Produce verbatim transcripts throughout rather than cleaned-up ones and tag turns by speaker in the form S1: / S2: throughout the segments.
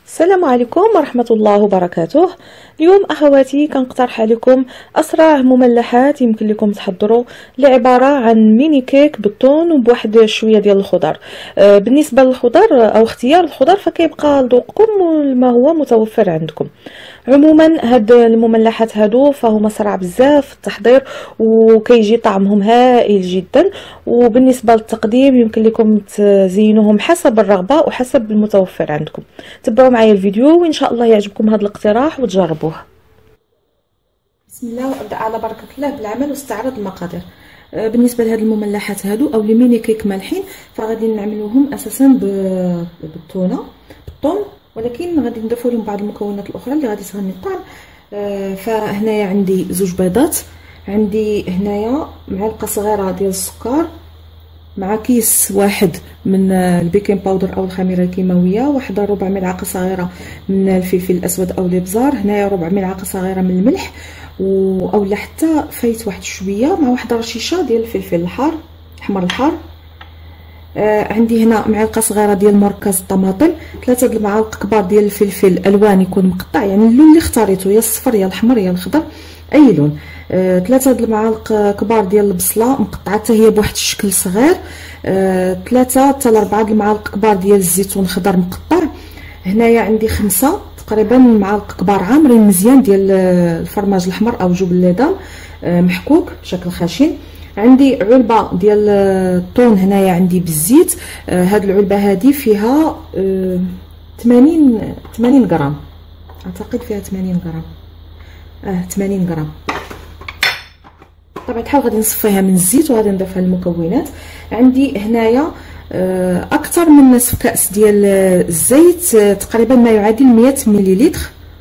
S1: السلام عليكم ورحمة الله وبركاته. اليوم أخواتي كنقترح عليكم أسرع مملحات يمكن لكم تحضروا، اللي عبارة عن ميني كيك بالطون وبواحد شوية ديال الخضر. آه بالنسبة للخضر أو اختيار الخضر فكيبقى لذوقكم وما هو متوفر عندكم. عموما هاد المملحات هادو فهما سرع بزاف في التحضير وكيجي طعمهم هائل جدا، وبالنسبه للتقديم يمكن لكم تزينوهم حسب الرغبه وحسب المتوفر عندكم. تبعوا معايا الفيديو وان شاء الله يعجبكم هذا الاقتراح وتجربوه. بسم الله وابدا على بركه الله بالعمل واستعرض المقادير. بالنسبه لهاد المملحات هادو او لي ميني كيك مالحين فغادي نعملوهم اساسا بالتونه بالطون، ولكن غادي نضيفوا لهم بعض المكونات الاخرى اللي غادي تغني الطعم. آه فهنايا عندي زوج بيضات، عندي هنايا معلقه صغيره ديال السكر مع كيس واحد من البيكين باودر او الخميره الكيماويه، واحد ربع ملعقه صغيره من الفلفل الاسود او الابزار، هنايا ربع ملعقه صغيره من الملح و اولا حتى فايت واحد شويه، مع واحد رشيشه ديال الفلفل الحار الاحمر الحار. آه عندي هنا معلقه صغيره ديال مركز الطماطم، ثلاثه د المعالق كبار ديال الفلفل الوان يكون مقطع، يعني اللون اللي اختاريته يا الصفر يا الاحمر يا الخضر اي لون. آه ثلاثه د المعالق كبار ديال البصله مقطعه حتى هي بواحد الشكل صغير. آه ثلاثه حتى لاربعه د المعالق كبار ديال الزيتون خضر مقطع. هنايا عندي خمسه تقريبا معالق كبار عامرين مزيان ديال الفرماج الاحمر او جبن الليدام آه محكوك بشكل خشن. عندي علبه ديال الطون هنايا عندي بالزيت. آه هاد العلبه هادي فيها آه ثمانين ثمانين غرام، اعتقد فيها ثمانين غرام اه ثمانين غرام. طبعا الحال غادي نصفيها من الزيت وغادي نضيفها للمكونات. عندي هنايا آه اكثر من نصف كاس ديال الزيت، آه تقريبا ما يعادل مية مليلتر.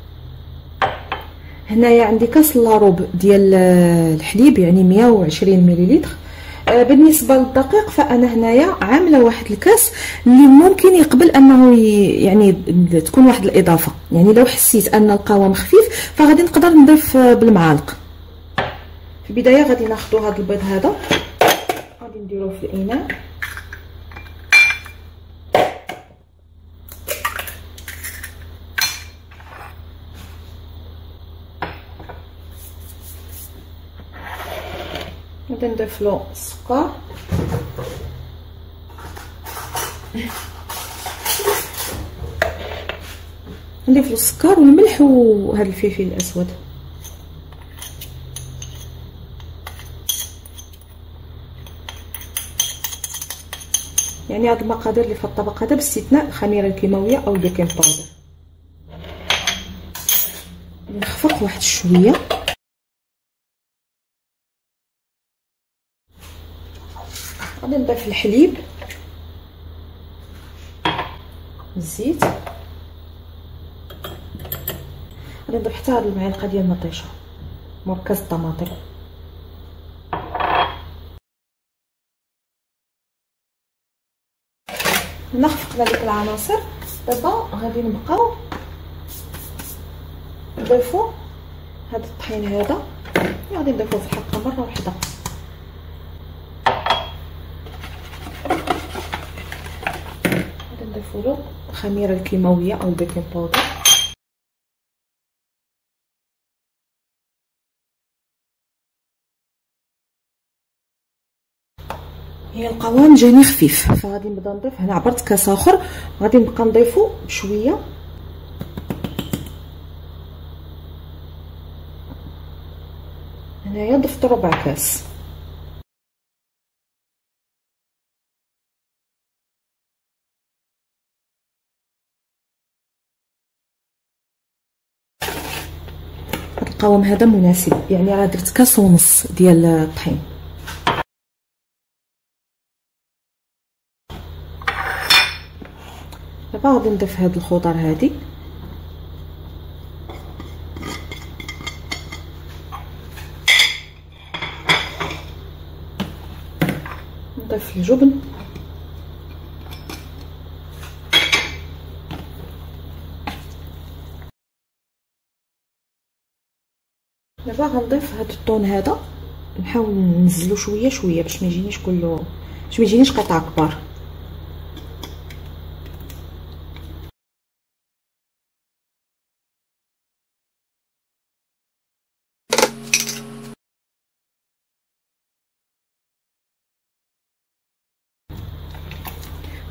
S1: هنايا عندي كاس لاروب ديال الحليب يعني مية وعشرين مليلتر. آه بالنسبه للدقيق فانا هنايا عامله واحد الكاس اللي ممكن يقبل انه يعني تكون واحد الاضافه، يعني لو حسيت ان القوام خفيف فغادي نقدر نضيف بالمعالق. في البدايه غادي ناخذ هذا البيض هذا غادي نديروه في الاناء، غادي نضيف له السكر نضيف له السكر والملح وهذا الفلفل الاسود. يعني هاد المقادير اللي في الطبق هذا باستثناء الخميره الكيماويه او البيكين باودر. نخفق واحد شويه، غادي نضيف الحليب الزيت، غادي نضيف حتى هاد المعلقه ديال المطيشه مركز الطماطم. نخفقنا ديك العناصر. دابا غادي نبقاو نضيفو هاد الطحين هذا، غادي نضيفوه في الحلقه مره واحده. غادي نضيفو له الخميره الكيماويه او البيكين باودر. هي القوام جاني خفيف فغادي نبدا نضيف. هنا عبرت كاس اخر غادي نبقى نضيفو بشويه. هنايا ضفت ربع كاس. هاد القوام هذا مناسب، يعني راه درت كاس ونص ديال الطحين. دابا غادي نضيف هاد الخضر هادي، نضيف الجبن، دابا غنضيف هاد الطون هذا، نحاول ننزلو شويه شويه باش ما يجينيش كله باش ما يجينيش قطع كبار.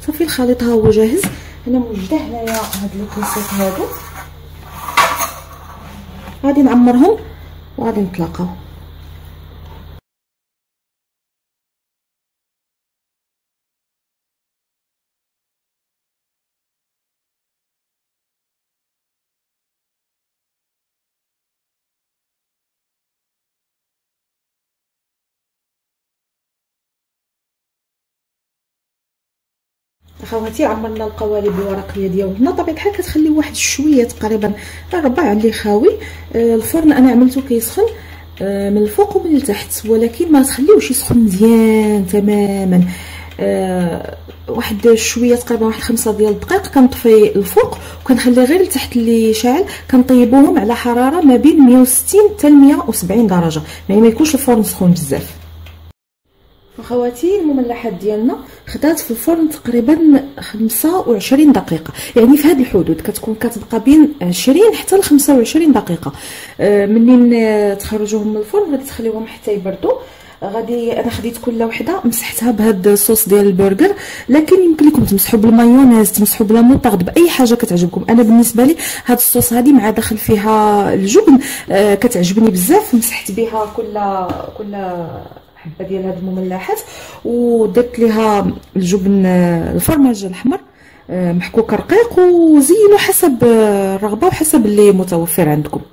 S1: صافي الخليط ها هو جاهز. انا موجده هنايا هاد لي كيسات هادو، غادي نعمرهم وغادي نتلاقاو. اخواتي عمرنا القوالب الورقيه ديالنا. طبيعه الحال كتخلي واحد شويه تقريبا ربع اللي خاوي. آه الفرن انا عملته كيسخن آه من الفوق ومن التحت، ولكن ما تخليوش يسخن مزيان تماما. آه واحد شويه تقريبا واحد خمسة ديال الدقائق كنطفي الفوق وكنخلي غير التحت اللي شاعل. كنطيبوهم على حراره ما بين مية وستين حتى مية وسبعين درجه، يعني ما يكونش الفرن سخون بزاف. اخواتي المملحات ديالنا خدات في الفرن تقريبا خمسة وعشرين دقيقه، يعني في هذه الحدود كتكون كتبقى بين عشرين حتى ل خمسة وعشرين دقيقه. آه منين تخرجوهم من الفرن غادي تخليوهم حتى يبردوا. غادي انا خديت كل وحده مسحتها بهذا الصوص ديال البرجر، لكن يمكن لكم تمسحوا بالمايونيز، تمسحوا بلا موطارد، باي حاجه كتعجبكم. انا بالنسبه لي هذا الصوص هذه مع داخل فيها الجبن آه كتعجبني بزاف. مسحت بها كل كل حبه ديال هاد المملحات ودرت ليها الجبن الفرماج الاحمر محكوك رقيق، وزينوا حسب الرغبه وحسب اللي متوفر عندكم.